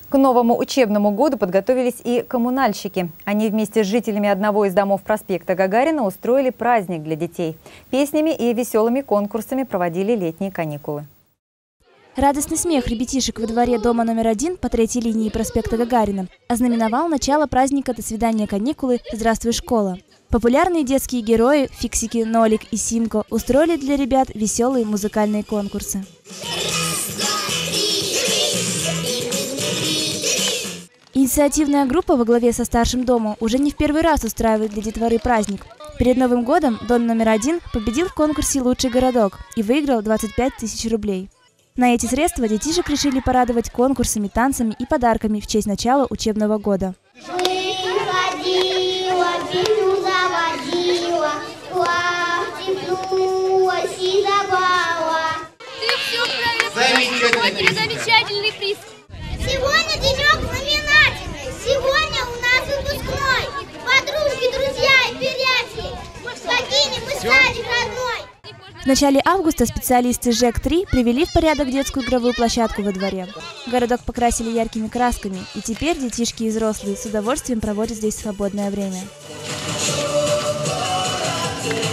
К новому учебному году подготовились и коммунальщики. Они вместе с жителями одного из домов проспекта Гагарина устроили праздник для детей. Песнями и веселыми конкурсами проводили летние каникулы. Радостный смех ребятишек во дворе дома номер 1 по 3-й линии проспекта Гагарина ознаменовал начало праздника «До свидания, каникулы! Здравствуй, школа!». Популярные детские герои Фиксики, Нолик и Симко устроили для ребят веселые музыкальные конкурсы. Инициативная группа во главе со старшим домом уже не в первый раз устраивает для детворы праздник. Перед Новым годом дом номер 1 победил в конкурсе «Лучший городок» и выиграл 25 тысяч рублей. На эти средства детишек решили порадовать конкурсами, танцами и подарками в честь начала учебного года. Замечательный приз. Сегодня денек знаменательный. Сегодня у нас выпускной. Подружки, друзья и приятели. Покинем мы садик родной. В начале августа специалисты ЖЭК-3 привели в порядок детскую игровую площадку во дворе. Городок покрасили яркими красками, и теперь детишки и взрослые с удовольствием проводят здесь свободное время.